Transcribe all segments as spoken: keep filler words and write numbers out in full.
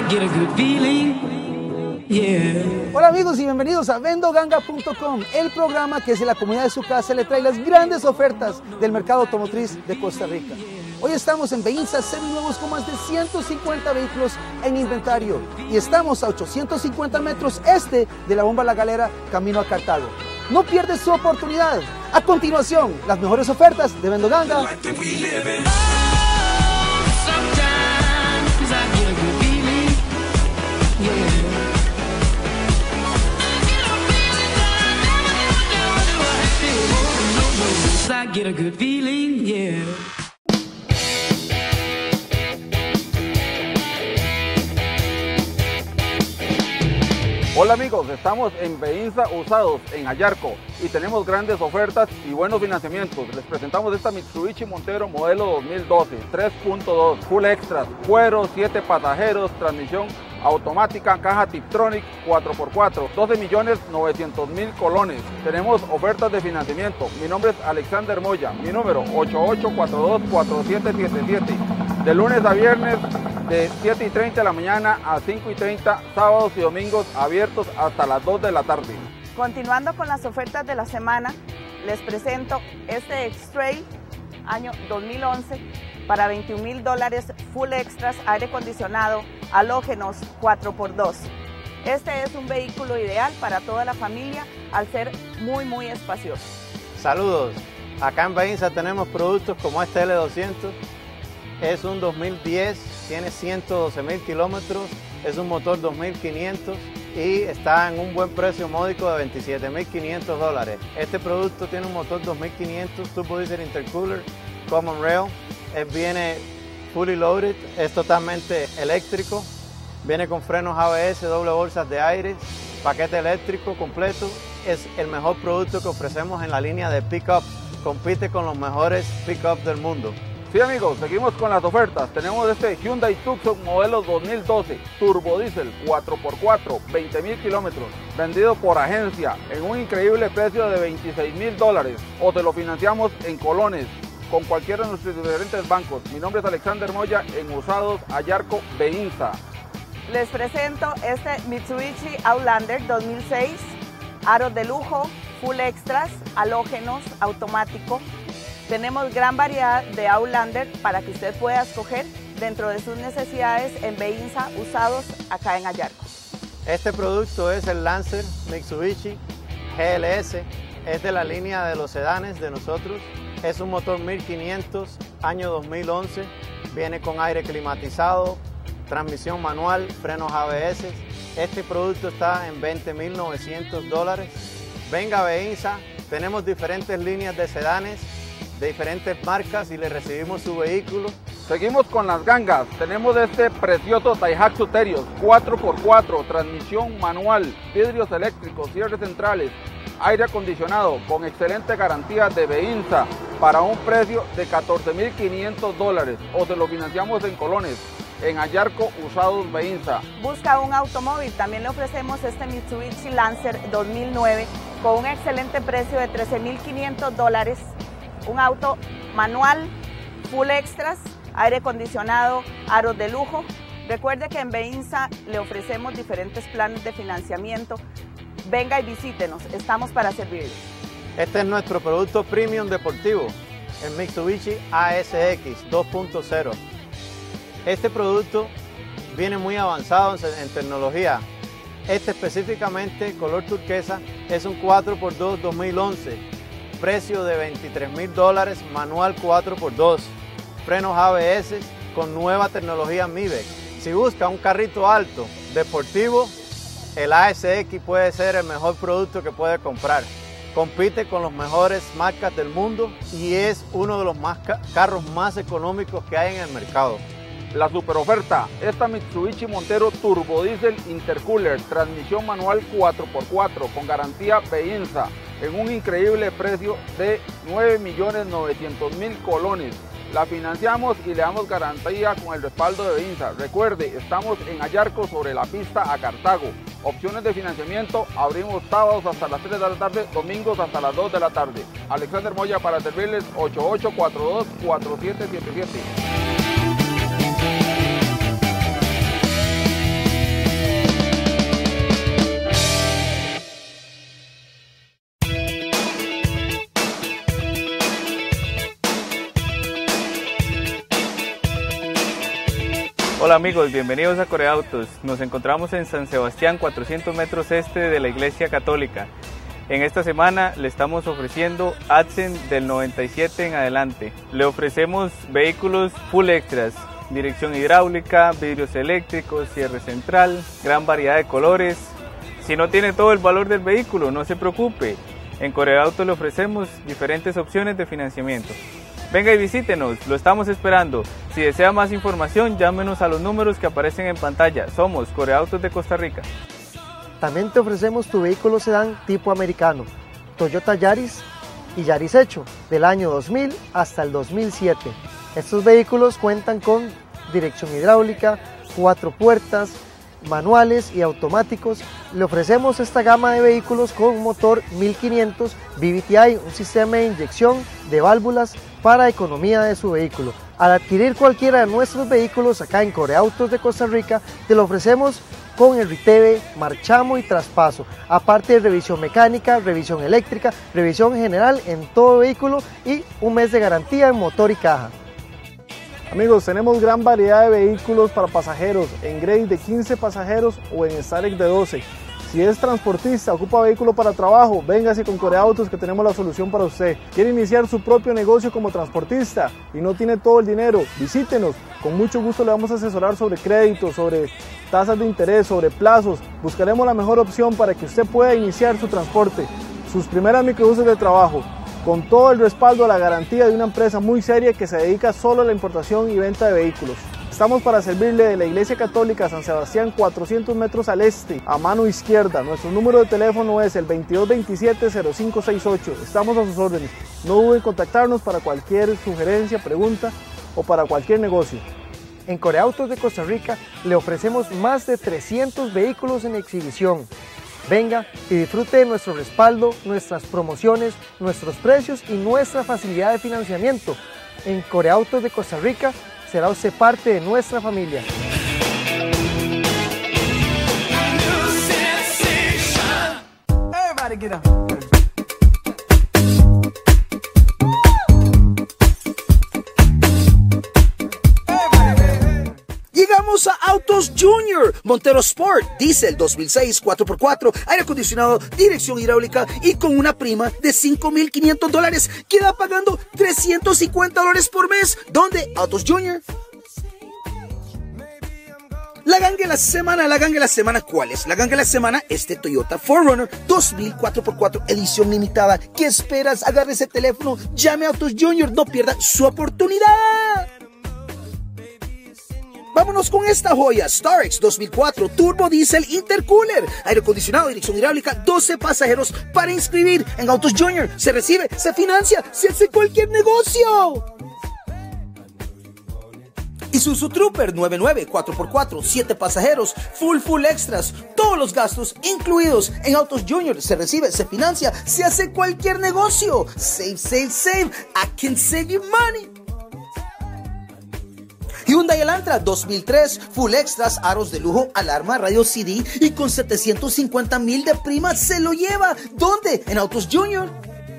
get a good feeling, yeah. Hola amigos y bienvenidos a vendo ganga punto com, el programa que desde la comunidad de su casa le trae las grandes ofertas del mercado automotriz de Costa Rica. Hoy estamos en Beinsa seminuevos con más de ciento cincuenta vehículos en inventario y estamos a ochocientos cincuenta metros este de la Bomba La Galera, camino a Cartago. No pierdes su oportunidad. A continuación, las mejores ofertas de Vendo Ganga. I get a good feeling, yeah. Hola amigos, estamos en Beinsa Usados, en Ayarco, y tenemos grandes ofertas y buenos financiamientos. Les presentamos esta Mitsubishi Montero modelo dos mil doce, tres punto dos, full extras, cuero, siete pasajeros, transmisión automática, caja Tiptronic cuatro por cuatro, doce millones novecientos mil colones. Tenemos ofertas de financiamiento. Mi nombre es Alexander Moya, mi número ocho ocho cuatro dos cuatro siete siete siete. De lunes a viernes de siete y treinta de la mañana a cinco y treinta, sábados y domingos abiertos hasta las dos de la tarde. Continuando con las ofertas de la semana, les presento este X-Trail año dos mil once para veintiún mil dólares, full extras, aire acondicionado, halógenos cuatro por dos. Este es un vehículo ideal para toda la familia al ser muy muy espacioso. Saludos, acá en Beinsa tenemos productos como este L doscientos, es un dos mil diez, tiene ciento doce mil kilómetros, es un motor dos mil quinientos y está en un buen precio módico de veintisiete mil quinientos dólares. Este producto tiene un motor dos mil quinientos, turbo diesel intercooler, common rail, es, viene fully loaded, es totalmente eléctrico, viene con frenos A B S, doble bolsas de aire, paquete eléctrico completo, es el mejor producto que ofrecemos en la línea de pick-up, compite con los mejores pick-up del mundo. Sí amigos, seguimos con las ofertas. Tenemos este Hyundai Tucson modelo dos mil doce, turbo diésel cuatro por cuatro, veinte mil kilómetros, vendido por agencia en un increíble precio de veintiséis mil dólares, o te lo financiamos en colones con cualquiera de nuestros diferentes bancos. Mi nombre es Alexander Moya, en Usados Ayarco, Beinsa. Les presento este Mitsubishi Outlander dos mil seis, aros de lujo, full extras, halógenos, automático. Tenemos gran variedad de Outlander para que usted pueda escoger dentro de sus necesidades en Beinsa Usados, acá en Ayarco. Este producto es el Lancer Mitsubishi G L S, es de la línea de los sedanes de nosotros. Es un motor mil quinientos, año dos mil once, viene con aire climatizado, transmisión manual, frenos A B S. Este producto está en veinte mil novecientos dólares. Venga a Beinsa, tenemos diferentes líneas de sedanes, de diferentes marcas y le recibimos su vehículo. Seguimos con las gangas. Tenemos este precioso Daihatsu Terios cuatro por cuatro, transmisión manual, vidrios eléctricos, cierres centrales, aire acondicionado con excelente garantía de Beinsa para un precio de catorce mil quinientos dólares, o te lo financiamos en colones en Ayarco Usados Beinsa. Busca un automóvil, también le ofrecemos este Mitsubishi Lancer dos mil nueve con un excelente precio de trece mil quinientos dólares. Un auto manual, full extras, aire acondicionado, aros de lujo. Recuerde que en Beinsa le ofrecemos diferentes planes de financiamiento. Venga y visítenos, estamos para servirle. Este es nuestro producto premium deportivo, el Mitsubishi A S X dos punto cero. Este producto viene muy avanzado en, en tecnología. Este específicamente, color turquesa, es un cuatro por dos dos mil once. Precio de veintitrés mil dólares, manual cuatro por dos, frenos A B S con nueva tecnología M I B E C. Si busca un carrito alto, deportivo, el A S X puede ser el mejor producto que puede comprar. Compite con las mejores marcas del mundo y es uno de los más ca carros más económicos que hay en el mercado. La super oferta, esta Mitsubishi Montero Turbo Diesel Intercooler, transmisión manual cuatro por cuatro con garantía Beinsa en un increíble precio de nueve millones novecientos mil colones. La financiamos y le damos garantía con el respaldo de Beinsa. Recuerde, estamos en Ayarco sobre la pista a Cartago. Opciones de financiamiento, abrimos sábados hasta las tres de la tarde, domingos hasta las dos de la tarde. Alexander Moya para servirles, ocho ocho cuatro dos cuatro siete siete siete. Hola amigos, bienvenidos a Coreautos. Nos encontramos en San Sebastián, cuatrocientos metros este de la Iglesia Católica. En esta semana le estamos ofreciendo Accent del noventa y siete en adelante. Le ofrecemos vehículos full extras, dirección hidráulica, vidrios eléctricos, cierre central, gran variedad de colores. Si no tiene todo el valor del vehículo, no se preocupe. En Coreautos le ofrecemos diferentes opciones de financiamiento. Venga y visítenos, lo estamos esperando. Si desea más información, llámenos a los números que aparecen en pantalla. Somos Coreautos de Costa Rica. También te ofrecemos tu vehículo sedán tipo americano, Toyota Yaris y Yaris Hecho, del año dos mil hasta el dos mil siete. Estos vehículos cuentan con dirección hidráulica, cuatro puertas, manuales y automáticos. Le ofrecemos esta gama de vehículos con motor mil quinientos V V T I, un sistema de inyección de válvulas para economía de su vehículo. Al adquirir cualquiera de nuestros vehículos acá en Coreautos de Costa Rica, te lo ofrecemos con el RITEVE, marchamo y traspaso, aparte de revisión mecánica, revisión eléctrica, revisión general en todo vehículo y un mes de garantía en motor y caja. Amigos, tenemos gran variedad de vehículos para pasajeros en Grade de quince pasajeros o en Starek de doce. Si es transportista, ocupa vehículo para trabajo, véngase con Coreautos que tenemos la solución para usted. ¿Quiere iniciar su propio negocio como transportista y no tiene todo el dinero? Visítenos, con mucho gusto le vamos a asesorar sobre créditos, sobre tasas de interés, sobre plazos. Buscaremos la mejor opción para que usted pueda iniciar su transporte, sus primeras microbuses de trabajo, con todo el respaldo a la garantía de una empresa muy seria que se dedica solo a la importación y venta de vehículos. Estamos para servirle de la Iglesia Católica San Sebastián, cuatrocientos metros al este, a mano izquierda. Nuestro número de teléfono es el veintidós veintisiete cero cinco sesenta y ocho. Estamos a sus órdenes. No duden en contactarnos para cualquier sugerencia, pregunta o para cualquier negocio. En Coreautos de Costa Rica le ofrecemos más de trescientos vehículos en exhibición. Venga y disfrute de nuestro respaldo, nuestras promociones, nuestros precios y nuestra facilidad de financiamiento. En Coreautos de Costa Rica será usted parte de nuestra familia. Llegamos a Autos Junior, Montero Sport, Diesel dos mil seis, cuatro por cuatro, aire acondicionado, dirección hidráulica y con una prima de cinco mil quinientos dólares. Queda pagando trescientos cincuenta dólares por mes. ¿Dónde? Autos Junior. La ganga de la semana, la ganga de la semana, ¿cuál es? La ganga de la semana, este Toyota cuatro runner dos mil cuatro por cuatro, edición limitada. ¿Qué esperas? Agarre ese teléfono, llame a Autos Junior, no pierda su oportunidad. Vámonos con esta joya, Starex dos mil cuatro, Turbo Diesel Intercooler, aire acondicionado, dirección hidráulica, doce pasajeros para inscribir en Autos Junior. Se recibe, se financia, se hace cualquier negocio. Isuzu Trooper noventa y nueve, cuatro por cuatro, siete pasajeros, full full extras, todos los gastos incluidos en Autos Junior. Se recibe, se financia, se hace cualquier negocio. Save, save, save, I can save you money. Hyundai Elantra dos mil tres, full extras, aros de lujo, alarma, radio C D y con setecientos cincuenta mil de prima se lo lleva. ¿Dónde? En Autos Junior.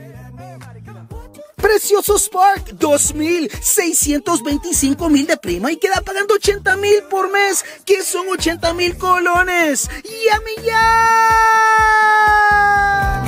Precioso Spark dos mil, seiscientos veinticinco mil de prima y queda pagando ochenta mil por mes. ¿Qué son ochenta mil colones? ¡Llame ya!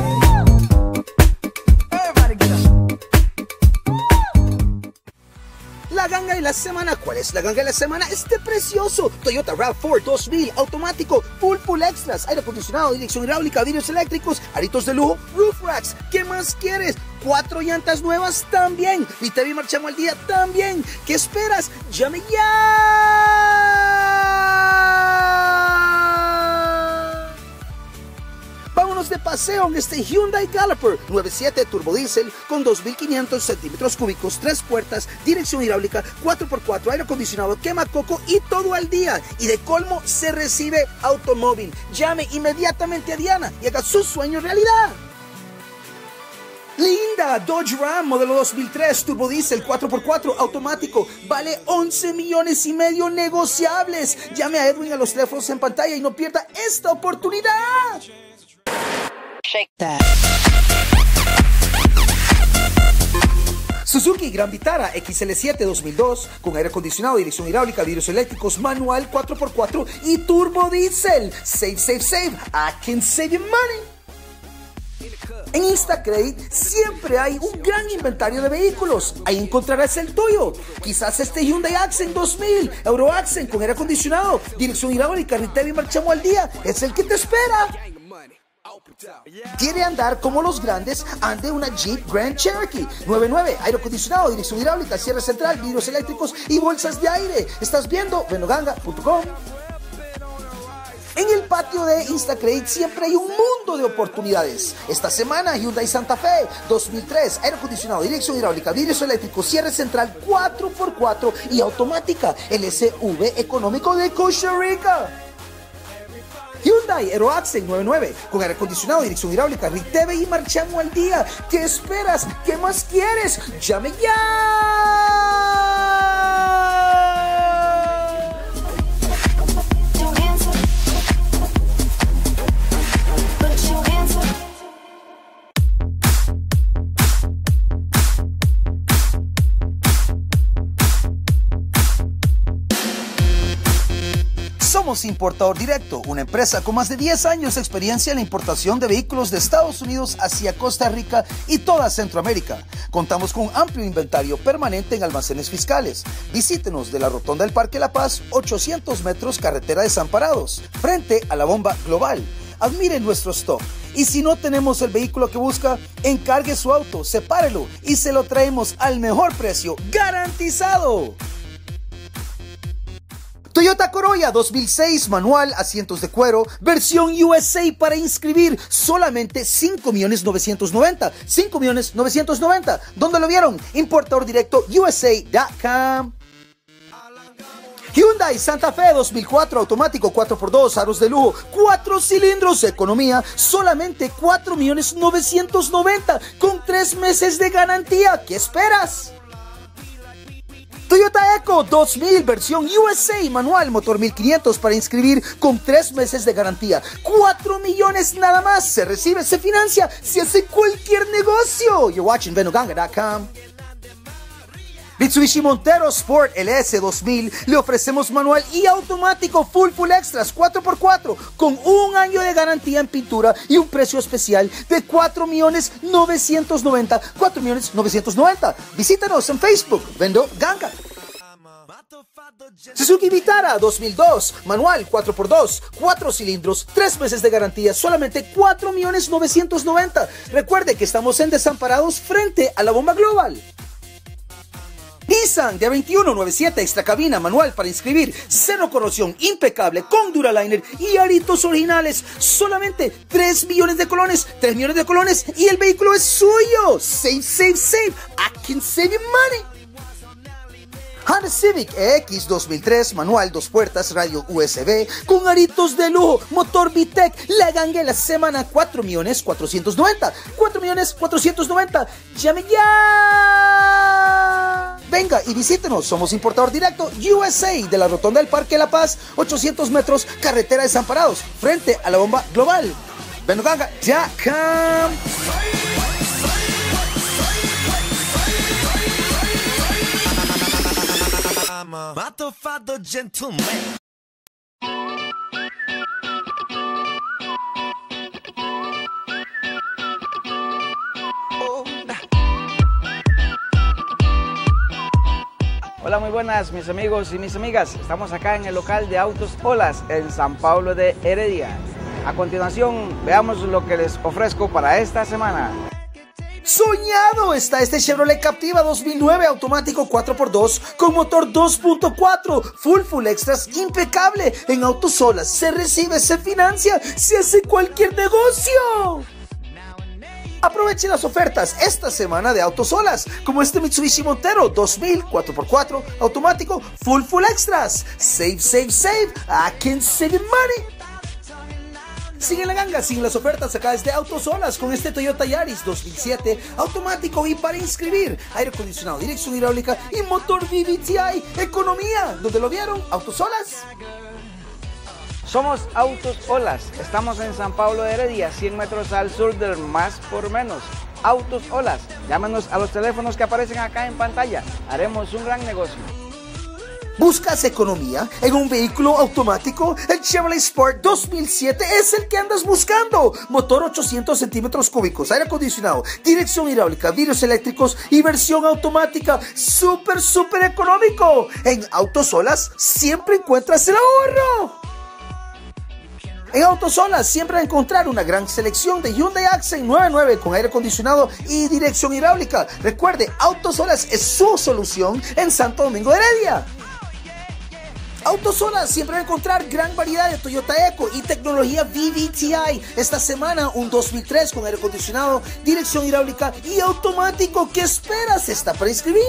La ganga de la semana, ¿cuál es la ganga de la semana? Este precioso Toyota RAV cuatro dos mil, automático, full full extras, aire acondicionado, dirección hidráulica, vidrios eléctricos, aritos de lujo, roof racks. ¿Qué más quieres? Cuatro llantas nuevas también. RITEVE y marchamo al día también. ¿Qué esperas? ¡Llame ya! Vámonos de paseo en este Hyundai Galloper nueve siete Turbo Diesel con dos mil quinientos centímetros cúbicos, tres puertas, dirección hidráulica, cuatro por cuatro, aire acondicionado, quema coco y todo al día. Y de colmo se recibe automóvil. Llame inmediatamente a Diana y haga su sueño realidad. Linda Dodge Ram modelo dos mil tres, Turbo Diesel cuatro por cuatro, automático, vale once millones y medio negociables. Llame a Edwin a los teléfonos en pantalla y no pierda esta oportunidad. Shake that. Suzuki Gran Vitara X L siete dos mil dos con aire acondicionado, dirección hidráulica, vidrios eléctricos, manual cuatro por cuatro y turbo diésel. Save, save, save. I can save you money. En Instacredit siempre hay un gran inventario de vehículos. Ahí encontrarás el tuyo. Quizás este Hyundai Accent dos mil, Euro Accent con aire acondicionado, dirección hidráulica, retail y marchamo al día. Es el que te espera. ¿Quiere andar como los grandes? Ande una Jeep Grand Cherokee nueve nueve, aire acondicionado, dirección hidráulica, cierre central, vidrios eléctricos y bolsas de aire. ¿Estás viendo? venoganga punto com. En el patio de Instacredit siempre hay un mundo de oportunidades. Esta semana Hyundai Santa Fe dos mil tres, aire acondicionado, dirección hidráulica, vidrios eléctricos, cierre central cuatro por cuatro y automática. El S U V económico de Costa Rica. Hyundai Aero Accent nueve nueve con aire acondicionado, dirección hidráulica, R I T V y marchamo al día. ¿Qué esperas? ¿Qué más quieres? ¡Llame ya! Somos Importador Directo, una empresa con más de diez años de experiencia en la importación de vehículos de Estados Unidos hacia Costa Rica y toda Centroamérica. Contamos con un amplio inventario permanente en almacenes fiscales. Visítenos de la Rotonda del Parque La Paz, ochocientos metros, carretera Desamparados, frente a la bomba global. Admire nuestro stock. Y si no tenemos el vehículo que busca, encargue su auto, sepárelo y se lo traemos al mejor precio, garantizado. Toyota Corolla dos mil seis, manual, asientos de cuero, versión U S A para inscribir, solamente cinco millones novecientos noventa, cinco millones novecientos noventa. ¿Dónde lo vieron? Importador Directo U S A punto com. Hyundai Santa Fe dos mil cuatro, automático cuatro por dos, aros de lujo, cuatro cilindros, economía, solamente cuatro millones novecientos noventa, con tres meses de garantía. ¿Qué esperas? Toyota Eco dos mil, versión U S A, manual, motor mil quinientos para inscribir con tres meses de garantía. cuatro millones nada más. Se recibe, se financia, se hace cualquier negocio. You're watching venoganga punto com. Mitsubishi Montero Sport L S dos mil, le ofrecemos manual y automático full full extras cuatro por cuatro con un año de garantía en pintura y un precio especial de cuatro millones novecientos noventa, cuatro millones novecientos noventa. Visítanos en Facebook, Vendo Ganga. Suzuki Vitara dos mil dos, manual cuatro por dos, cuatro cilindros, tres meses de garantía, solamente cuatro millones novecientos noventa. Recuerde que estamos en Desamparados frente a la bomba global. Nissan D veintiuno noventa y siete, extra cabina, manual para inscribir, cero corrosión, impecable, con Duraliner y aritos originales. Solamente tres millones de colones, tres millones de colones y el vehículo es suyo. Save, save, save. I can save you money. Honda Civic E X dos mil tres, manual, dos puertas, radio U S B, con aritos de lujo, motor V TEC, la ganga la semana, cuatro millones cuatrocientos noventa, cuatro millones cuatrocientos noventa. ¡Llame ya! Venga y visítenos, somos Importador Directo U S A de la Rotonda del Parque La Paz, ochocientos metros, carretera Desamparados, frente a la bomba global. venoganga punto com. Gentleman. Hola, muy buenas mis amigos y mis amigas. Estamos acá en el local de Autos Olas en San Pablo de Heredia. A continuación, veamos lo que les ofrezco para esta semana. Soñado está este Chevrolet Captiva dos mil nueve, automático cuatro por dos con motor dos punto cuatro, full full extras, impecable. En Autos Olas se recibe, se financia, se hace cualquier negocio. Aproveche las ofertas esta semana de Autos Olas, como este Mitsubishi Montero dos mil, cuatro por cuatro, automático, full full extras. Save, save, save. I can save you money. Sigue la ganga, siguen las ofertas acá desde Autos Olas con este Toyota Yaris dos mil siete, automático y para inscribir, aire acondicionado, dirección hidráulica y motor V V T I, economía. ¿Dónde lo vieron? Autos Olas. Somos Autos Olas, estamos en San Pablo de Heredia, cien metros al sur del Más por Menos. Autos Olas. Llámanos a los teléfonos que aparecen acá en pantalla. Haremos un gran negocio. ¿Buscas economía en un vehículo automático? El Chevrolet Spark dos mil siete es el que andas buscando. Motor ochocientos centímetros cúbicos, aire acondicionado, dirección hidráulica, vidrios eléctricos y versión automática. Súper, súper económico. En Autos Olas siempre encuentras el ahorro. En Autos Olas siempre va a encontrar una gran selección de Hyundai Accent nueve nueve con aire acondicionado y dirección hidráulica. Recuerde, Autos Olas es su solución en Santo Domingo de Heredia. Autos Olas siempre va a encontrar gran variedad de Toyota Eco y tecnología V V T I. Esta semana un dos mil tres con aire acondicionado, dirección hidráulica y automático. ¿Qué esperas? Está para inscribir.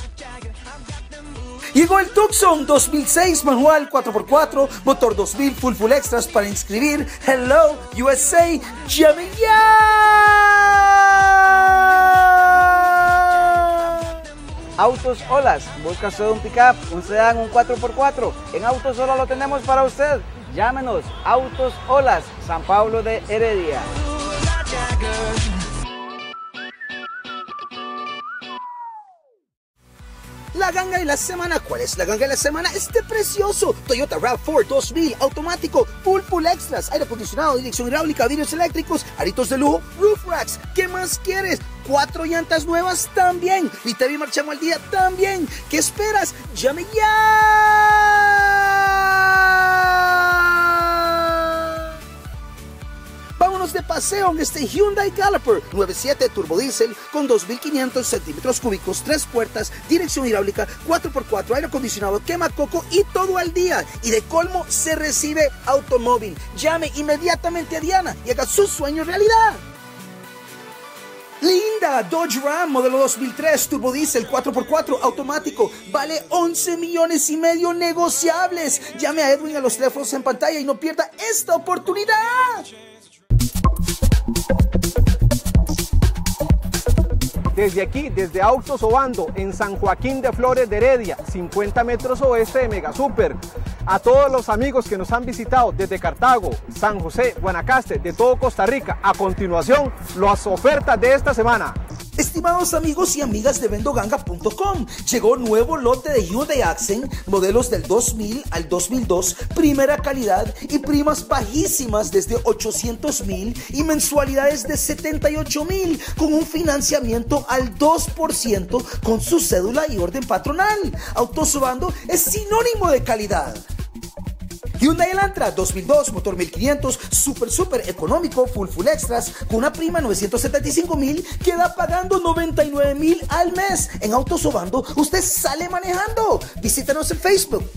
Llegó el Tucson dos mil seis manual cuatro por cuatro, motor dos mil full full extras para inscribir. Hello U S A, llame ya. Autos Olas, busca usted un pickup, un sedán, un cuatro por cuatro. En Autos Olas lo tenemos para usted. Llámenos, Autos Olas, San Pablo de Heredia. La ganga de la semana. ¿Cuál es la ganga de la semana? Este precioso Toyota RAV cuatro dos mil automático, full full extras, aire acondicionado, dirección hidráulica, vidrios eléctricos, aritos de lujo, roof racks. ¿Qué más quieres? Cuatro llantas nuevas también. Y te vi marchamos al día también. ¿Qué esperas? ¡Llame ya! Vámonos de paseo en este Hyundai Galloper nueve siete turbo diésel con dos mil quinientos centímetros cúbicos, tres puertas, dirección hidráulica, cuatro por cuatro, aire acondicionado, quema coco y todo al día. Y de colmo se recibe automóvil. Llame inmediatamente a Diana y haga su sueño realidad. Linda Dodge Ram modelo dos mil tres turbo diésel cuatro por cuatro automático, vale once millones y medio negociables. Llame a Edwin a los teléfonos en pantalla y no pierda esta oportunidad. Desde aquí, desde Autos Obando, en San Joaquín de Flores de Heredia, cincuenta metros oeste de Mega Super. A todos los amigos que nos han visitado desde Cartago, San José, Guanacaste, de todo Costa Rica, a continuación, las ofertas de esta semana. Estimados amigos y amigas de vendo ganga punto com, llegó nuevo lote de Hyundai Accent, modelos del dos mil al dos mil dos, primera calidad y primas bajísimas desde ochocientos mil y mensualidades de setenta y ocho mil, con un financiamiento al dos por ciento con su cédula y orden patronal. Autos Obando es sinónimo de calidad. Hyundai Elantra dos mil dos, motor mil quinientos, súper súper económico, full full extras, con una prima novecientos setenta y cinco mil, queda pagando noventa y nueve mil al mes. En Autos Obando, usted sale manejando. Visítanos en Facebook.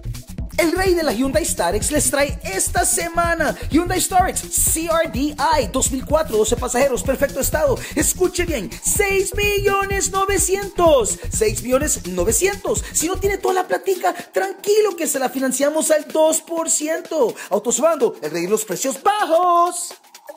El rey de la Hyundai Starex les trae esta semana Hyundai Starex C R D I dos mil cuatro, doce pasajeros, perfecto estado. Escuche bien, seis millones novecientos. seis millones novecientos. Si no tiene toda la platica, tranquilo que se la financiamos al dos por ciento. Autos Obando, el rey de los precios bajos.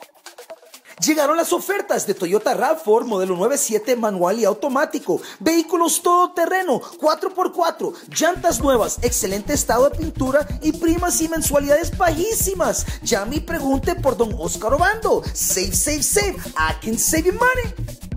Llegaron las ofertas de Toyota RAV cuatro modelo nueve siete manual y automático, vehículos todoterreno, cuatro por cuatro, llantas nuevas, excelente estado de pintura y primas y mensualidades bajísimas. Llame y pregunte por don Oscar Obando. Save, save, save, I can save you money.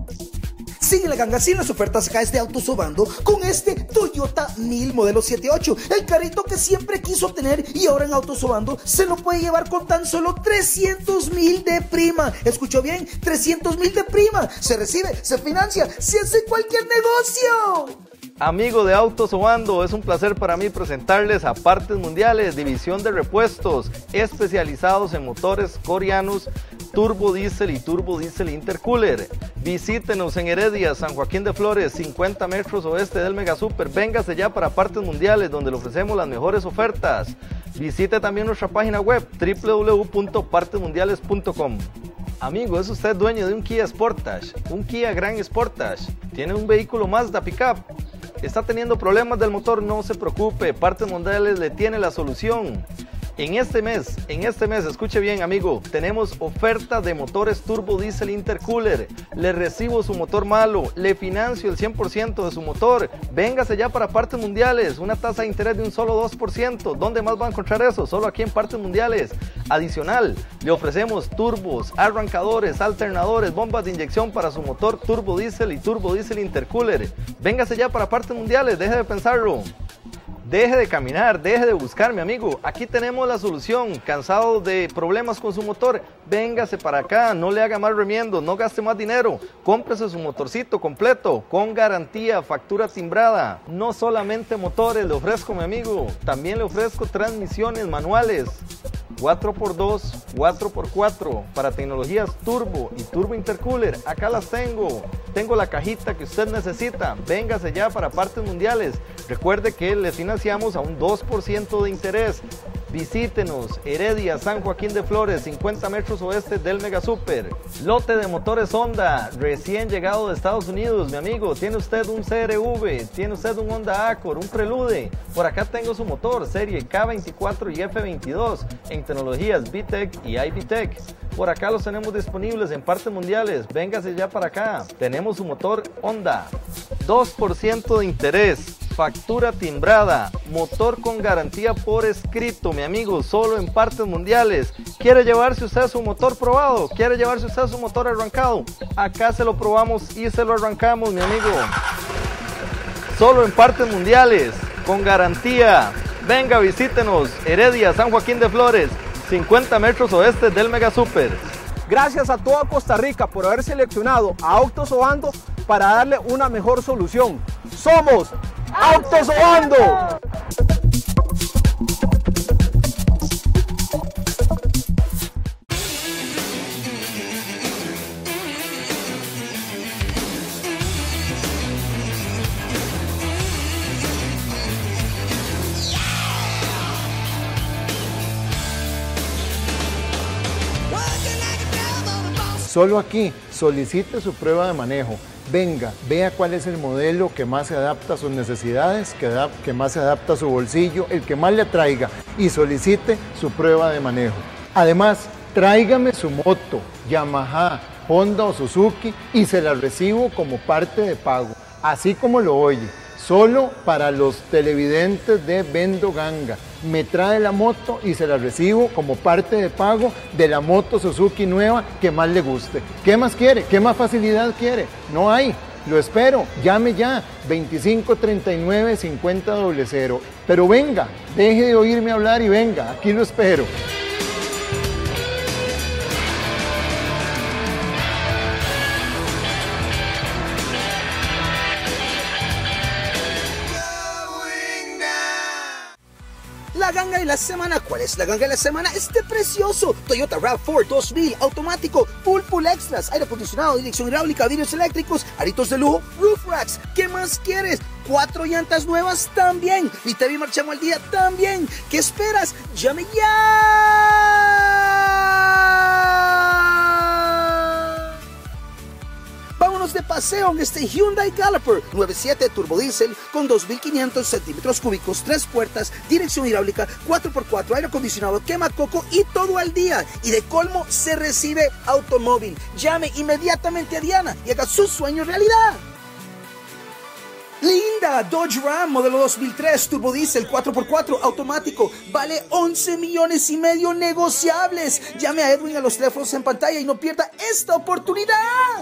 Sigue la ganga sin las ofertas acá desde Autos Obando con este Toyota mil modelo setenta y ocho, el carrito que siempre quiso tener y ahora en Autos Obando se lo puede llevar con tan solo trescientos mil de prima. ¿Escuchó bien? trescientos mil de prima. Se recibe, se financia, se hace cualquier negocio. Amigo de Autos Obando, es un placer para mí presentarles a Partes Mundiales, división de repuestos especializados en motores coreanos, turbo diésel y turbo diésel intercooler. Visítenos en Heredia, San Joaquín de Flores, cincuenta metros oeste del Mega Super. Véngase ya para Partes Mundiales, donde le ofrecemos las mejores ofertas. Visite también nuestra página web w w w punto partes mundiales punto com. Amigo, ¿es usted dueño de un Kia Sportage, un Kia Grand Sportage? ¿Tiene un vehículo Mazda pickup? ¿Está teniendo problemas del motor? No se preocupe, Partes Mundiales le tiene la solución. En este mes, en este mes, escuche bien amigo, tenemos oferta de motores turbo diésel intercooler. Le recibo su motor malo, le financio el cien por ciento de su motor. Véngase ya para Partes Mundiales, una tasa de interés de un solo dos por ciento. ¿Dónde más va a encontrar eso? Solo aquí en Partes Mundiales. Adicional, le ofrecemos turbos, arrancadores, alternadores, bombas de inyección para su motor turbo diésel y turbo diésel intercooler. Véngase ya para Partes Mundiales, deje de pensarlo. Deje de caminar, deje de buscar, mi amigo. Aquí tenemos la solución. ¿Cansado de problemas con su motor? Véngase para acá, no le haga más remiendos, no gaste más dinero. Cómprese su motorcito completo, con garantía, factura timbrada. No solamente motores le ofrezco, mi amigo. También le ofrezco transmisiones manuales. cuatro por dos, cuatro por cuatro para tecnologías turbo y turbo intercooler. Acá las tengo. Tengo la cajita que usted necesita. Véngase ya para Partes Mundiales. Recuerde que le financiamos a un dos por ciento de interés. Visítenos, Heredia, San Joaquín de Flores, cincuenta metros oeste del Mega Super. Lote de motores Honda, recién llegado de Estados Unidos, mi amigo. Tiene usted un C R V, tiene usted un Honda Accord, un Prelude. Por acá tengo su motor, serie K veinticuatro y F veintidós, en tecnologías V TEC y I V TEC. Por acá los tenemos disponibles en Partes Mundiales. Véngase ya para acá. Tenemos su motor Honda, dos por ciento de interés. Factura timbrada, motor con garantía por escrito, mi amigo, solo en Partes Mundiales. ¿Quiere llevarse usted su motor probado? ¿Quiere llevarse usted su motor arrancado? Acá se lo probamos y se lo arrancamos, mi amigo. Solo en Partes Mundiales, con garantía. Venga, visítenos, Heredia, San Joaquín de Flores, cincuenta metros oeste del Mega Super. Gracias a toda Costa Rica por haber seleccionado a Autos Obando para darle una mejor solución. Somos Autos Obando. Solo aquí solicite su prueba de manejo. Venga, vea cuál es el modelo que más se adapta a sus necesidades, que, adap que más se adapta a su bolsillo, el que más le atraiga, y solicite su prueba de manejo. Además, tráigame su moto, Yamaha, Honda o Suzuki, y se la recibo como parte de pago, así como lo oye. Solo para los televidentes de Vendo Ganga. Me trae la moto y se la recibo como parte de pago de la moto Suzuki nueva que más le guste. ¿Qué más quiere? ¿Qué más facilidad quiere? No hay. Lo espero. Llame ya. veinticinco treinta y nueve cincuenta cero. Pero venga, deje de oírme hablar y venga. Aquí lo espero. La ganga de la semana. ¿Cuál es la ganga de la semana? Este precioso Toyota RAV cuatro dos mil automático, full full extras, aire acondicionado, dirección hidráulica, vidrios eléctricos, aritos de lujo, roof racks. ¿Qué más quieres? Cuatro llantas nuevas también. Y te vi marchamos al día también. ¿Qué esperas? ¡Llame ya! Vámonos de paseo en este Hyundai Galloper nueve siete turbo diésel con dos mil quinientos centímetros cúbicos, tres puertas, dirección hidráulica, cuatro por cuatro, aire acondicionado, quema coco y todo al día. Y de colmo se recibe automóvil. Llame inmediatamente a Diana y haga su sueño realidad. Linda Dodge Ram modelo dos mil tres turbo diésel cuatro por cuatro automático, vale once millones y medio negociables. Llame a Edwin a los teléfonos en pantalla y no pierda esta oportunidad.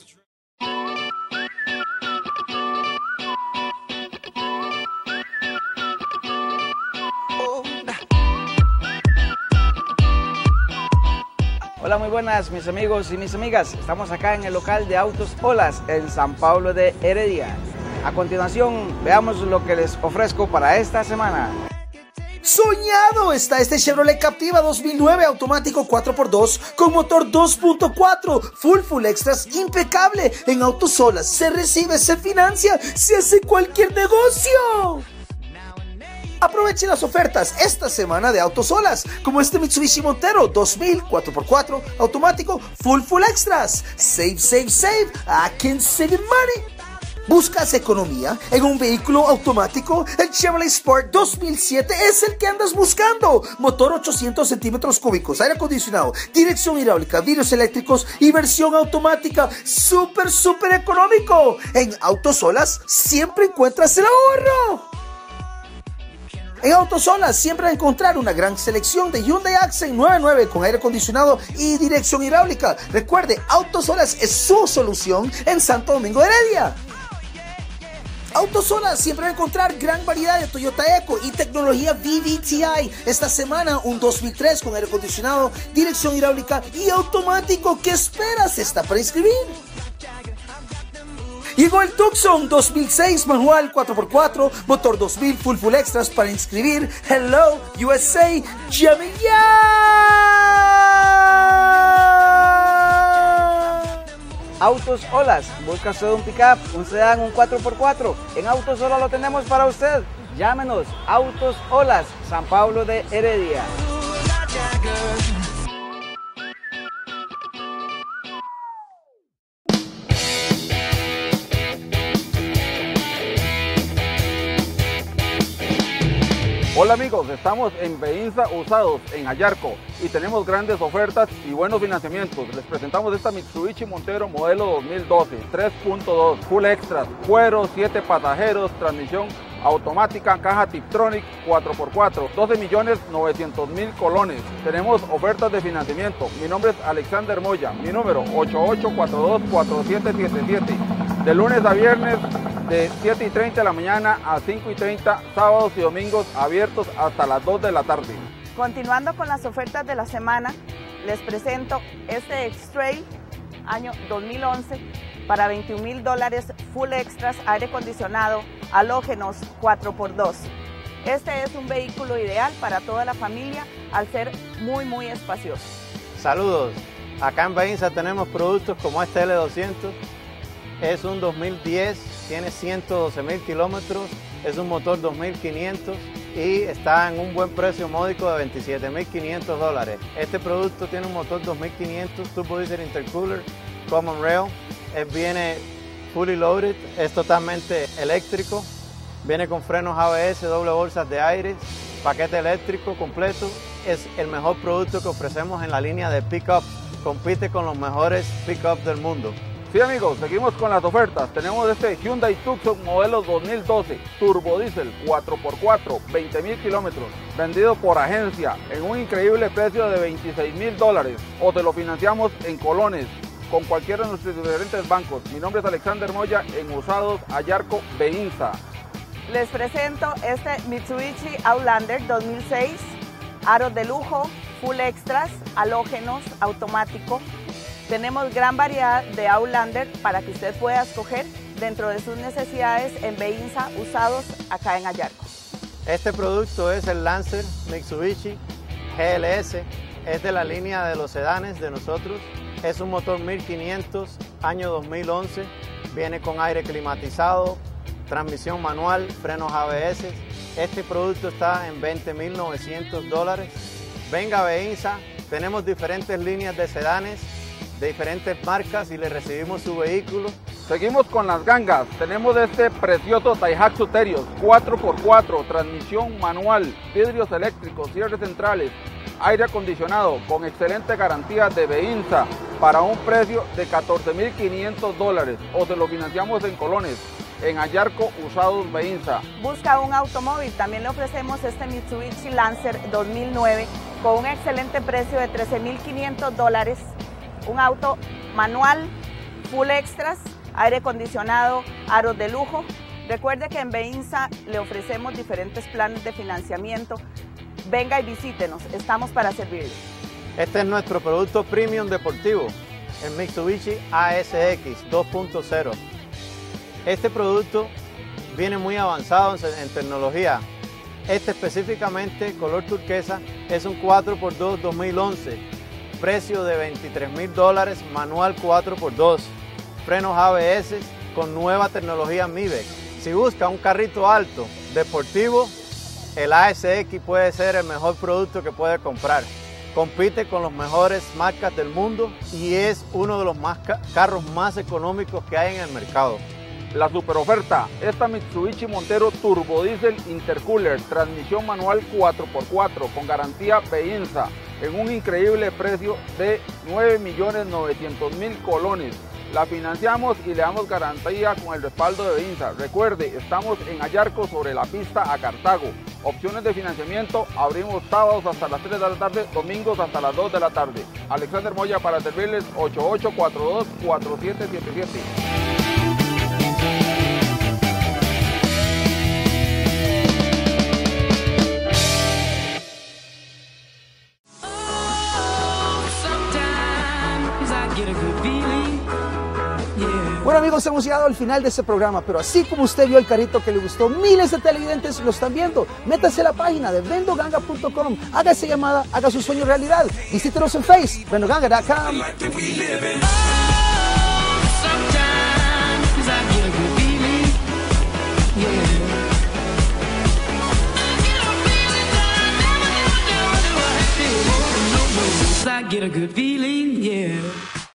Hola, muy buenas mis amigos y mis amigas. Estamos acá en el local de Autos Olas en San Pablo de Heredia. A continuación, veamos lo que les ofrezco para esta semana. Soñado está este Chevrolet Captiva dos mil nueve automático cuatro por dos con motor dos punto cuatro, full full extras, impecable. En Autos Olas se recibe, se financia, se hace cualquier negocio. Aproveche las ofertas esta semana de Autos Olas, como este Mitsubishi Montero dos mil cuatro por cuatro automático, full full extras. Save, save, save. I can save money. ¿Buscas economía en un vehículo automático? El Chevrolet Spark dos mil siete es el que andas buscando. Motor ochocientos centímetros cúbicos, aire acondicionado, dirección hidráulica, vidrios eléctricos y versión automática. Súper, súper económico. En Autosolas siempre encuentras el ahorro. En Autosolas siempre vas a encontrar una gran selección de Hyundai Accent nueve nueve con aire acondicionado y dirección hidráulica. Recuerde, Autosolas es su solución en Santo Domingo de Heredia. Autosolas siempre va a encontrar gran variedad de Toyota Eco y tecnología V V T I. Esta semana un dos mil tres con aire acondicionado, dirección hidráulica y automático. ¿Qué esperas? Está para inscribir. Llegó el Tucson dos mil seis manual cuatro por cuatro, motor dos mil full full extras para inscribir. Hello U S A, llame ya. Autos Olas, busca usted un pickup, un sedán, un cuatro por cuatro. En Autos Olas lo tenemos para usted. Llámenos, Autos Olas, San Pablo de Heredia. Hola amigos, estamos en Beinsa Usados en Ayarco y tenemos grandes ofertas y buenos financiamientos. Les presentamos esta Mitsubishi Montero modelo dos mil doce, tres punto dos, full extras, cuero, siete pasajeros, transmisión automática, caja Tiptronic cuatro por cuatro, doce millones novecientos mil colones. Tenemos ofertas de financiamiento. Mi nombre es Alexander Moya, mi número ocho ocho cuatro dos cuatro siete siete siete. De lunes a viernes de siete y treinta de la mañana a cinco y treinta, sábados y domingos abiertos hasta las dos de la tarde. Continuando con las ofertas de la semana, les presento este X-Trail año dos mil once para veintiún mil dólares, full extras, aire acondicionado, halógenos cuatro por dos. Este es un vehículo ideal para toda la familia al ser muy muy espacioso. Saludos, acá en Beinsa tenemos productos como este L doscientos. Es un dos mil diez, tiene ciento doce mil kilómetros, es un motor dos mil quinientos y está en un buen precio módico de veintisiete mil quinientos dólares. Este producto tiene un motor dos mil quinientos, turbo diesel intercooler, common rail, es, viene fully loaded, es totalmente eléctrico, viene con frenos A B S, doble bolsas de aire, paquete eléctrico completo. Es el mejor producto que ofrecemos en la línea de pickup, compite con los mejores pickups del mundo. Sí amigos, seguimos con las ofertas. Tenemos este Hyundai Tucson modelo dos mil doce, turbo diésel cuatro por cuatro, veinte mil kilómetros, vendido por agencia en un increíble precio de veintiséis mil dólares o te lo financiamos en colones con cualquiera de nuestros diferentes bancos. Mi nombre es Alexander Moya en Usados Ayarco, Beinsa. Les presento este Mitsubishi Outlander dos mil seis, aros de lujo, full extras, halógenos, automático. Tenemos gran variedad de Outlander para que usted pueda escoger dentro de sus necesidades en Beinsa Usados acá en Ayarco. Este producto es el Lancer Mitsubishi G L S, es de la línea de los sedanes de nosotros. Es un motor mil quinientos, año dos mil once, viene con aire climatizado, transmisión manual, frenos A B S. Este producto está en veinte mil novecientos dólares. Venga a Beinsa, tenemos diferentes líneas de sedanes de diferentes marcas y le recibimos su vehículo. Seguimos con las gangas. Tenemos este precioso Daihatsu Terios cuatro por cuatro, transmisión manual, vidrios eléctricos, cierres centrales, aire acondicionado con excelente garantía de Beinsa para un precio de catorce mil quinientos dólares o se lo financiamos en colones en Ayarco Usados Beinsa. Busca un automóvil, también le ofrecemos este Mitsubishi Lancer dos mil nueve con un excelente precio de trece mil quinientos dólares. Un auto manual, full extras, aire acondicionado, aros de lujo. Recuerde que en Beinsa le ofrecemos diferentes planes de financiamiento. Venga y visítenos, estamos para servirle. Este es nuestro producto premium deportivo, el Mitsubishi A S X dos punto cero. Este producto viene muy avanzado en, en tecnología. Este específicamente, color turquesa, es un cuatro por dos dos mil once. Precio de veintitrés mil dólares, manual cuatro por dos, frenos A B S con nueva tecnología M I B E C. Si busca un carrito alto, deportivo, el A S X puede ser el mejor producto que puede comprar. Compite con las mejores marcas del mundo y es uno de los más ca- carros más económicos que hay en el mercado. La super oferta, esta Mitsubishi Montero Turbo Diesel Intercooler, transmisión manual cuatro por cuatro con garantía Beinsa en un increíble precio de nueve millones novecientos mil colones. La financiamos y le damos garantía con el respaldo de Beinsa. Recuerde, estamos en Ayarco sobre la pista a Cartago. Opciones de financiamiento, abrimos sábados hasta las tres de la tarde, domingos hasta las dos de la tarde. Alexander Moya para servirles ocho ocho cuatro dos cuatro siete siete siete. Bueno amigos, hemos llegado al final de este programa, pero así como usted vio el carrito que le gustó, miles de televidentes lo están viendo. Métase a la página de vendo ganga punto com, haga esa llamada, haga su sueño realidad. Visítenos en Face, vendo ganga punto com. I get a good feeling.